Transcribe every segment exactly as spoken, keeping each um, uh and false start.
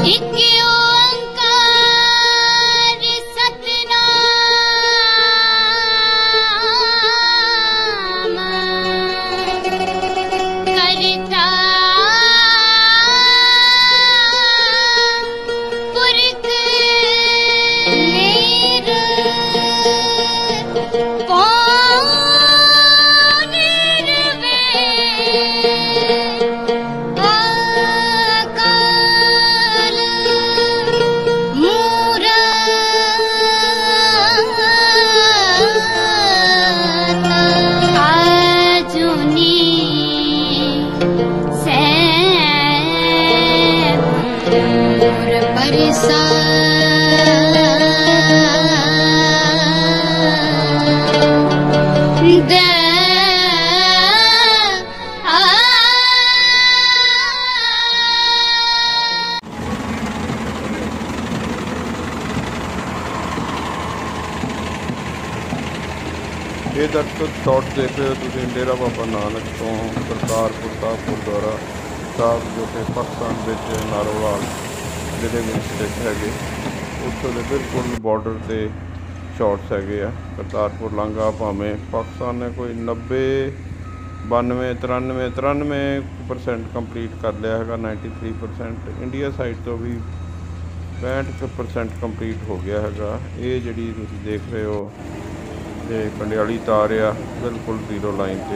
ਇਹ ਦਰਸ਼ਕ ਸ਼ਾਟ ਦੇਖ ਰਹੇ ਹੋ ਤੁਸੀਂ ਡੇਰਾ ਬਾਬਾ ਨਾਨਕ ਤੋਂ ਕਰਤਾਰਪੁਰ ਸਾਹਿਬ ਗੁਰਦੁਆਰਾ ਸਾਹਿਬ ਜੋ ਕਿ ਪਾਕਿਸਤਾਨ ਵਿੱਚ ਨਾਰੋਵਾਲ ਜ਼ਿਲ੍ਹੇ ਵਿੱਚ ਸਥਿਤ ਹੈਗੇ, ਉੱਥੋਂ ਦੇ ਬਿਲਕੁਲ ਬਾਰਡਰ 'ਤੇ ਸ਼ਾਟਸ ਹੈਗੇ ਆ। ਕਰਤਾਰਪੁਰ ਲਾਂਘਾ ਭਾਵੇਂ ਪਾਕਿਸਤਾਨ ਨੇ ਕੋਈ ਨੱਬੇ ਬਾਨਵੇਂ ਤਰਾਨਵੇਂ ਤਰਾਨਵੇਂ ਪਰਸੈਂਟ ਕੰਪਲੀਟ ਕਰ ਲਿਆ ਹੈਗਾ, ninety three percent India side ਤੋਂ ਵੀ ਪੈਂਹਠ ਪਰਸੈਂਟ ਕੰਪਲੀਟ ਹੋ ਗਿਆ ਹੈਗਾ। ਇਹ ਜਿਹੜੀ ਤੁਸੀਂ ਦੇਖ ਰਹੇ ਹੋ ਇਹ ਕੰਡਿਆਲੀ ਤਾਰ ਆ ਬਿਲਕੁਲ ਜ਼ੀਰੋ ਲਾਈਨ 'ਤੇ,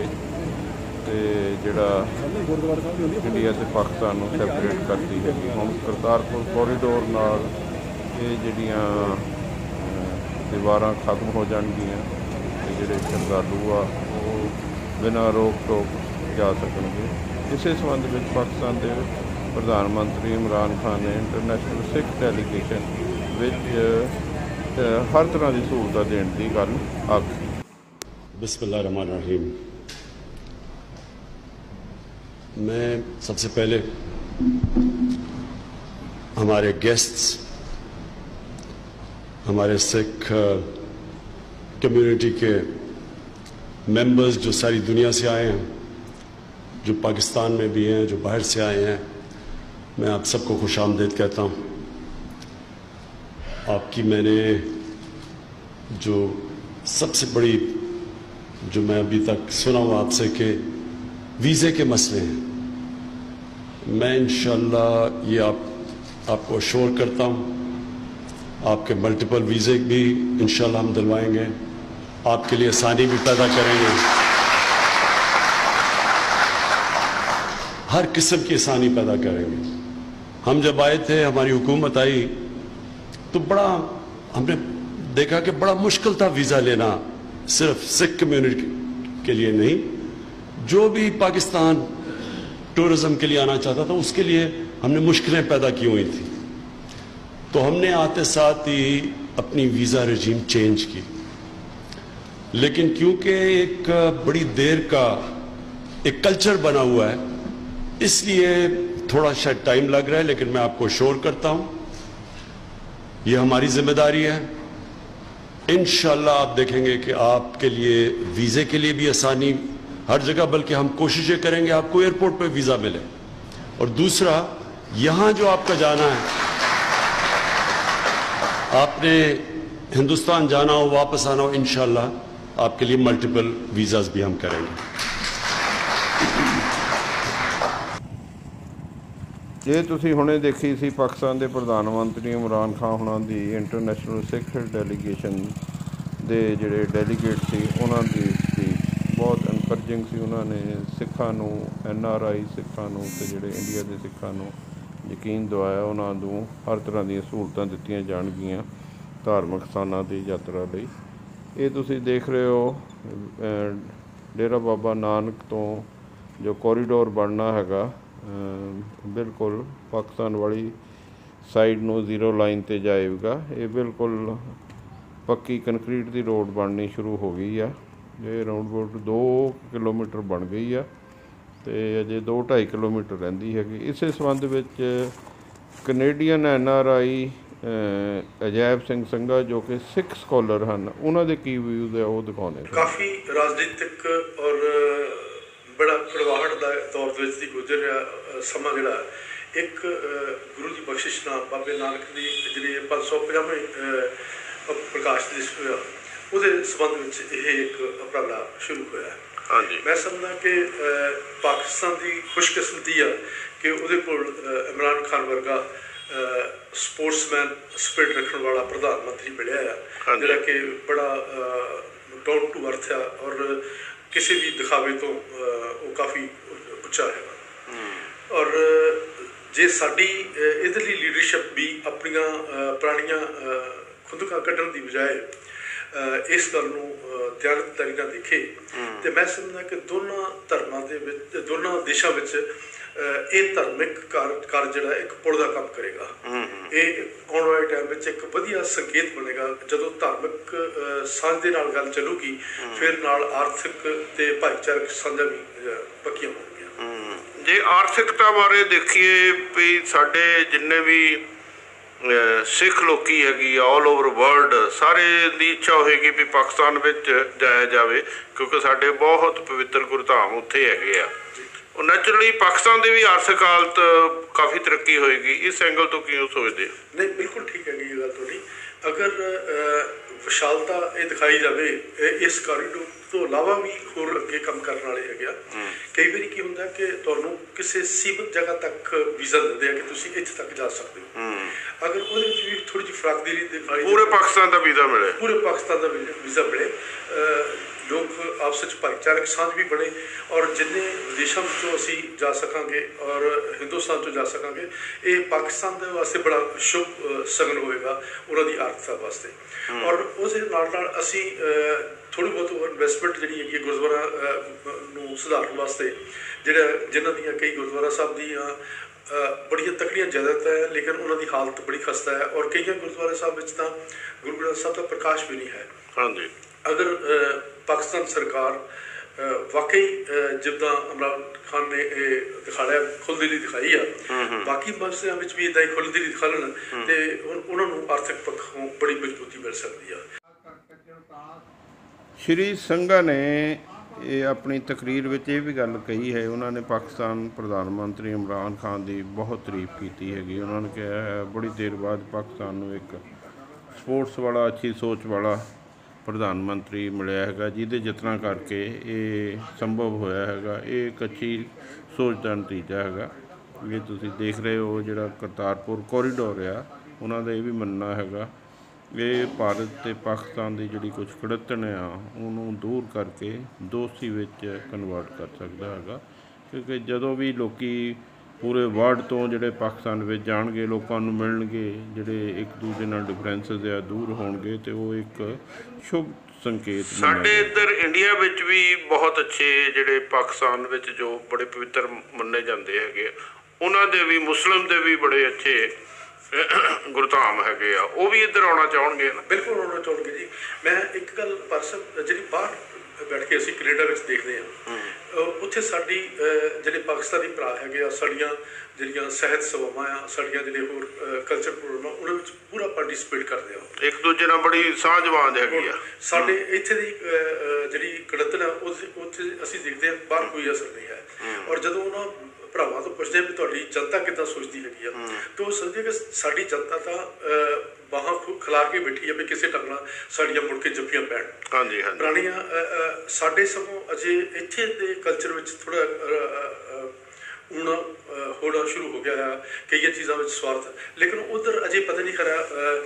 ਅਤੇ ਜਿਹੜਾ ਇੰਡੀਆ ਅਤੇ ਪਾਕਿਸਤਾਨ ਨੂੰ ਸੈਪਰੇਟ ਕਰਦੀ ਹੈਗੀ। ਹੁਣ ਕਰਤਾਰਪੁਰ ਕੋਰੀਡੋਰ ਨਾਲ ਇਹ ਜਿਹੜੀਆਂ ਦੀਵਾਰਾਂ ਖਤਮ ਹੋ ਜਾਣਗੀਆਂ ਅਤੇ ਜਿਹੜੇ ਸ਼ਰਧਾਲੂ ਆ ਉਹ ਬਿਨਾਂ ਰੋਕ ਟੋਕ ਜਾ ਸਕਣਗੇ। ਇਸੇ ਸੰਬੰਧ ਵਿੱਚ ਪਾਕਿਸਤਾਨ ਦੇ ਪ੍ਰਧਾਨ ਮੰਤਰੀ ਇਮਰਾਨ ਖਾਨ ਨੇ ਇੰਟਰਨੈਸ਼ਨਲ ਸਿੱਖ ਡੈਲੀਗੇਸ਼ਨ ਵਿੱਚ हर तरह की सहूलत देने की गल आखी। बिस्मिल्लाह रहमान रहीम। मैं सबसे पहले हमारे गेस्ट्स, हमारे सिख कम्युनिटी के मेंबर्स जो सारी दुनिया से आए हैं, जो पाकिस्तान में भी हैं, जो बाहर से आए हैं, मैं आप सबको खुश आमदीद कहता हूँ। आपकी मैंने जो सबसे बड़ी जो मैं अभी तक सुना हूँ आपसे कि वीज़े के मसले हैं, मैं इंशाल्लाह ये आप आपको अश्योर करता हूँ, आपके मल्टीपल वीज़े भी इंशाल्लाह हम दिलवाएंगे, आपके लिए आसानी भी पैदा करेंगे, हर किस्म की आसानी पैदा करेंगे। हम जब आए थे, हमारी हुकूमत आई तो बड़ा हमने देखा कि बड़ा मुश्किल था वीज़ा लेना, सिर्फ सिख कम्युनिटी के लिए नहीं, जो भी पाकिस्तान टूरिज्म के लिए आना चाहता था उसके लिए हमने मुश्किलें पैदा की हुई थी। तो हमने आते साथ ही अपनी वीज़ा रजीम चेंज की, लेकिन क्योंकि एक बड़ी देर का एक कल्चर बना हुआ है, इसलिए थोड़ा शायद टाइम लग रहा है, लेकिन मैं आपको श्योर करता हूँ ये हमारी जिम्मेदारी है। इंशाल्लाह आप देखेंगे कि आपके लिए वीज़े के लिए भी आसानी हर जगह, बल्कि हम कोशिशें करेंगे आपको एयरपोर्ट पे वीज़ा मिले। और दूसरा, यहाँ जो आपका जाना है, आपने हिंदुस्तान जाना हो, वापस आना हो, इंशाल्लाह आपके लिए मल्टीपल वीज़ाज भी हम करेंगे। ये तुसी हुणे देखी सी पाकिस्तान के प्रधानमंत्री इमरान खान होना दी इंटरनेशनल सिख डेलीगेशन दे जिहड़े डेलीगेट सी उन्हां दी स्पीच बहुत एनकरेजिंग सी। उन्होंने सिखां नूं, एन आर आई सिखां नूं ते जिहड़े इंडिया के सिखां नूं यकीन दवाया उन्हां नूं हर तरह दी सहूलतां दित्तियां जाणगीआं धार्मिक स्थानां दी यात्रा लई। ये तुसी देख रहे हो डेरा बाबा नानक तो जो कॉरीडोर बनना हैगा बिल्कुल पाकिस्तान वाली साइड नूं जीरो लाइन ते जाएगा। ये बिल्कुल पक्की कंक्रीट की रोड बननी शुरू हो गई है। ये राउंड अबाउट दो किलोमीटर बन गई है तो अजे दो ढाई किलोमीटर रहिंदी हैगी। इस संबंध विच Canadian N R I Ajaib Singh Sangha जो कि सिख स्कॉलर हैं, उन्होंने की व्यूज़ है वो दिखाने। काफ़ी राजनीतिक और बड़ा कड़वाहट का दौर की गुजर रहा समा जोड़ा एक गुरु की बख्शिश ना बाबे नानक की जी पाँच सौ पचानवे प्रकाश दिवस होया उहदे संबंध में यह एक उपराला शुरू होया। हाँ जी मैं समझदा कि पाकिस्तान की खुशकिस्मती है कि उहदे कोल इमरान खान वर्गा स्पोर्ट्समैन स्पिरिट रखने वाला प्रधानमंत्री मिलया है जिहड़ा कि बड़ा डाउन टू अर्थ है और किसी भी दिखावे तो वो काफ़ी उच्चा है। और जे साडी इधरली लीडरशिप भी अपनिया पुरानिया खुंदकां कड्ढण की बजाय इस गल नूं ध्यानदारी नाल देखे तो मैं समझदा कि दोनों धर्मां दे विच दोनों देशां विच ये धार्मिक कार्य कार्य जिहड़ा एक पुल का काम करेगा। ये आने वाले टाइम में एक वधिया संकेत बनेगा जदों धार्मिक सांझ दे नाल गल चलूगी फिर नाल आर्थिक ते भाईचारक सांझां भी पक्कियां होणगीਆਂ। जे आर्थिकता बारे देखिए भी साडे जिन्ने भी सिख लोकी हैगी ऑल ओवर वर्ल्ड सारे दी इच्छा होएगी भी पाकिस्तान विच जाया जाए क्योंकि साडे बहुत पवित्र गुरधाम उत्थे हैगे आ। नैचुरली पाकिस्तान की भी आर्थिक हालत काफ़ी तरक्की होएगी इस एंगल तो क्यों सोचते? नहीं बिल्कुल ठीक है ये गल थोड़ी अगर विशालता ये दिखाई जाए इस कॉरीडोर तो इलावा भी होर अगे काम करने वाले है कई बार की होंगे कि तुहानू किसी सीमित जगह तक वीज़ा देंगे कि तुसीं इत्थे तक जा सकते हो अगर वो भी थोड़ी जी फराकदेरी दिखाई पूरे पाकिस्तान का वीज़ा मिले पूरे पाकिस्तान का वीज़ा मिले लोग आपस में भाईचारक सांझ भी बने और जिन्ने विदेशों में असी जा सकांगे और हिंदुस्तान तो जा सकांगे ये पाकिस्तान के वास्ते बड़ा शुभ सगन होएगा उन्होंने आर्थिकता वास्ते। और उस नाल नाल असी थोड़ी बहुत इन्वेस्टमेंट जी है गुरुद्वारा नूं सुधारन वास्ते जिहड़ा जिन्हां दी कई गुरुद्वारा साहब दी बड़िया तकड़ियां जायदाद है लेकिन उन्होंने हालत बड़ी खस्ता है और कई गुरुद्वारा साहब विच तां गुरु ग्रंथ साहब का प्रकाश भी नहीं है। हाँ जी अगर पाकिस्तान सरकार वाकई जिदा इमरान खान ने दिखाया खुलदिली दिखाई है बाकी मसलियां विच भी इदां ही खुलदिली दिखा लेन ते उन्होंने आर्थिक पक्षों बड़ी मजबूती मिल सकती है। श्री संघा ने ये अपनी तकरीर में ये भी गल कही है उन्होंने पाकिस्तान प्रधानमंत्री इमरान खान की बहुत तारीफ की हैगी। उन्होंने कहा है बड़ी देर बाद पाकिस्तान में एक स्पोर्ट्स वाला अच्छी सोच वाला प्रधानमंत्री मिलया है जिहदे यत्नां करके ये संभव होया है। ये एक अच्छी सोच का नतीजा है। ये तुसीं देख रहे हो जिहड़ा करतारपुर कॉरीडोर आ उन्हां दा ये भी मनना है ये भारत ते पाकिस्तान की जिहड़ी कुछ कड़तन आ उन्होंने दूर करके दोस्ती विच कन्वर्ट कर सकता है क्योंकि जदों भी लोकी पूरे वर्ल्ड तो जिहड़े पाकिस्तान में जाणगे लोगों को मिलणगे जिहड़े एक दूसरे नाल डिफरेंसिस आ दूर होणगे तो वो एक शुभ संकेत साडे इधर इंडिया विच भी बहुत अच्छे जिहड़े पाकिस्तान विच जो बड़े पवित्र मन्ने जाते हैं उन्हां दे भी मुस्लिम दे भी बड़े अच्छे गुरधाम है वो भी इधर आना चाहणगे ना? बिल्कुल आना चाहणगे जी। मैं एक गल परसों जी बाहर बैठ के असीं कनेडा विच देखते हैं उत्थे साडी जिहड़े पाकिस्तानी भरा है साड़ियाँ जिहड़ियां सहत सभावां आ साड़ियां जिहड़े होर कल्चर प्रोग्राम उन्हां विच पूरा पार्टिसिपेट करदे आ एक दूजे नाल बड़ी सांझ-वांझ हैगी आ। साडे इत्थे दी जिहड़ी कड़तन आ उत्थे असीं देखते हैं बाहर कोई असर नहीं है और जदों उन्हां भरावां तो पुछदे भी तुहाडी जनता किद्दां सोचदी हैगी आ तो समझदे कि साडी जनता तां बाहां खिलार के बैठी है भी किसी ढंग नाल साड़ियां मुड़ के जप्पियां पैण। हाँ जी हाँ पुरानियां साडे सगों अजे इत्थे दे कल्चर विच थोड़ा ऊना होना शुरू हो गया है कई चीज़ों में स्वार्थ लेकिन उधर अजे पता नहीं खरा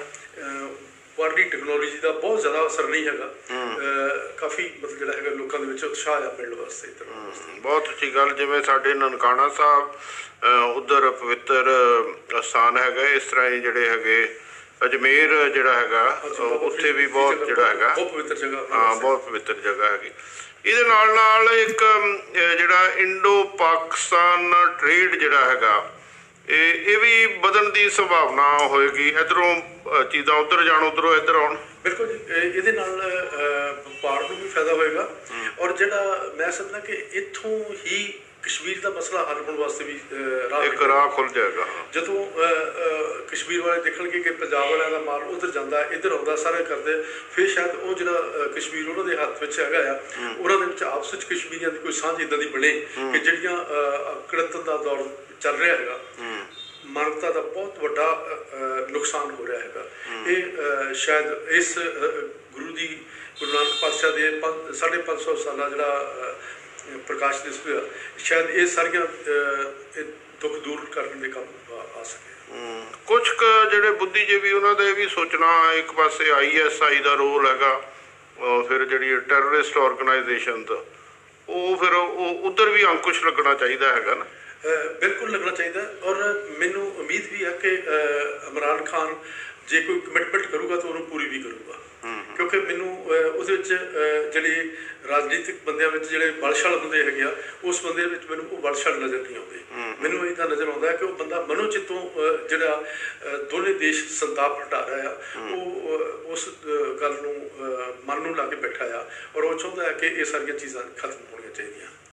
बाहरली टैक्नोलॉजी का बहुत ज़्यादा असर नहीं है काफ़ी मतलब जो है लोगों के उत्साह आ मिलने वास्ते इधर बहुत अच्छी गल जिवें साडे ननकाना साहब उधर पवित्र स्थान है इस तरह ही जिहड़े है अजमेर जिहड़ा हैगा उत्थे भी बहुत जिहड़ा हैगा बहुत पवित्र जगह हाँ बहुत पवित्र जगह हैगी। ਇਹਦੇ ਨਾਲ ਨਾਲ ਇੱਕ ਜਿਹੜਾ ਇੰਡੋ ਪਾਕਿਸਤਾਨ ਟ੍ਰੇਡ ਜਿਹੜਾ ਹੈਗਾ ਇਹ ਇਹ ਵੀ ਵਧਣ ਦੀ ਸੰਭਾਵਨਾ ਹੋਏਗੀ ਇਧਰੋਂ ਚੀਜ਼ਾਂ ਉਧਰ ਜਾਣ ਉਧਰੋਂ ਇੱਧਰ ਆਉਣ। ਬਿਲਕੁਲ ਜੀ ਇਹਦੇ ਨਾਲ ਵਪਾਰ ਨੂੰ ਵੀ ਫਾਇਦਾ ਹੋਏਗਾ ਔਰ ਜਿਹੜਾ ਮੈਂ ਸਮਝਦਾ ਕਿ ਇੱਥੋਂ ਹੀ ਕਸ਼ਮੀਰ ਦਾ ਮਸਲਾ ਹੱਲ ਹੋਣ ਵਾਸਤੇ ਵੀ ਅਹ, ਰਾਹ ਇੱਕ ਰਾਹ ਖੁੱਲ ਜਾਏਗਾ। ਜਦੋਂ ਅਹ, ਅਹ, ਕਸ਼ਮੀਰ ਵਾਲੇ ਦੇਖਣਗੇ ਕਿ ਪੰਜਾਬ ਵਾਲਿਆਂ ਦਾ ਮਾਲ ਉਧਰ ਜਾਂਦਾ ਇੱਧਰ ਆਉਂਦਾ ਸਾਰੇ ਕਰਦੇ, ਫਿਰ ਸ਼ਾਇਦ ਉਹ ਜਿਹੜਾ ਅਹ, ਕਸ਼ਮੀਰ ਉਹਨਾਂ ਦੇ ਹੱਥ ਵਿੱਚ ਹੈਗਾ ਆ, ਉਹਨਾਂ ਦੇ ਵਿੱਚ ਆਪਸ ਵਿੱਚ ਕਸ਼ਮੀਰੀਆਂ ਦੀ ਕੋਈ ਸਾਂਝ ਇੱਦਾਂ ਦੀ ਬਣੇ ਕਿ ਜਿਹੜੀਆਂ ਕੜਤਨ ਦਾ ਦੌਰ ਚੱਲ ਰਿਹਾ ਹੈਗਾ, ਮਾਨਵਤਾ ਦਾ ਬਹੁਤ ਵੱਡਾ ਅਹ, ਨੁਕਸਾਨ ਹੋ ਰਿਹਾ ਹੈਗਾ। ਇਹ ਅਹ, ਸ਼ਾਇਦ ਇਸ ਅਹ, ਗੁਰੂ ਦੀ ਗੁਰੂ ਨਾਨਕ ਪਾਤਸ਼ਾਹ ਦੇ ਪੰਜ ਸਾਢੇ ਪੰਜ ਸੌ ਸਾਲਾ ਜਿਹੜਾ ਅਹ, ਪ੍ਰਕਾਸ਼ ਦਿਵਸ ਹੋਇਆ, ਸ਼ਾਇਦ ਇਹ ਸਾਰੀਆਂ ਅਹ, ਇਹ ਦੁੱਖ ਦੂਰ ਕਰਨ ਦੇ ਕੰਮ ਆ ਆ ਸਕੇ। ਕੁਝ ਕੁ ਜਿਹੜੇ ਬੁੱਧੀਜੀਵੀ ਉਹਨਾਂ ਦਾ ਇਹ ਵੀ ਸੋਚਣਾ, ਇੱਕ ਪਾਸੇ I S I the role ਹੈਗਾ, ਅਹ ਫਿਰ ਜਿਹੜੀ ਟੈਰਰਿਸਟ ਆਰਗੇਨਾਈਜੇਸ਼ਨ ਦਾ, ਉਹ ਫਿਰ ਉਹ ਉਧਰ ਵੀ ਅੰਕੁਸ਼ ਲੱਗਣਾ ਚਾਹੀਦਾ ਹੈਗਾ ਨਾ। ਬਿਲਕੁਲ ਲੱਗਣਾ ਚਾਹੀਦਾ, ਔਰ ਮੈਨੂੰ ਉਮੀਦ ਵੀ ਹੈ ਕਿ ਇਮਰਾਨ ਖਾਨ ਜੇ ਕੋਈ ਕਮਿਟਮੈਂਟ ਕਰੂਗਾ ਤਾਂ ਉਹਨੂੰ ਪੂਰੀ ਵੀ ਕਰੂਗਾ, ਕਿਉਂਕਿ ਮੈਨੂੰ ਉਹਦੇ ਵਿੱਚ ਜਿਹੜੇ ਰਾਜਨੀਤਿਕ ਬੰਦਿਆਂ ਵਿੱਚ ਜਿਹੜੇ ਬਲਸ਼ਾਲ ਬੰਦੇ ਹੈਗੇ ਆ, ਉਸ ਬੰਦੇ ਵਿੱਚ ਮੈਨੂੰ ਉਹ ਬਲਸ਼ਾਲ ਨਜ਼ਰ ਨਹੀਂ ਆਉਂਦੇ। ਮੈਨੂੰ ਇੱਦਾਂ ਨਜ਼ਰ ਆਉਂਦਾ ਕਿ ਉਹ ਬੰਦਾ ਮਨੋਚਿੱਤੋਂ ਜਿਹੜਾ ਦੋਨੇ ਦੇਸ਼ ਸੰਤਾਪ ਹਟਾ ਰਿਹਾ ਆ, ਉਹ ਉਸ ਗੱਲ ਨੂੰ ਮਨ ਨੂੰ ਲਾ ਕੇ ਬੈਠਾ ਆ, ਔਰ ਉਹ ਚਾਹੁੰਦਾ ਹੈ ਕਿ ਇਹ ਸਾਰੀਆਂ ਚੀਜ਼ਾਂ ਖਤਮ ਹੋਣੀਆਂ ਚਾਹੀਦੀਆਂ।